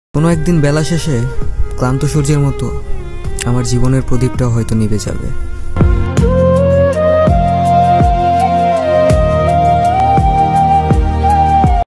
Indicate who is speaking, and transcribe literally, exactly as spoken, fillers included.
Speaker 1: কোনো একদিন বেলা শেষে ক্লান্ত সূর্যের মতো আমার জীবনের প্রদীপটাও হয়তো নিভে যাবে।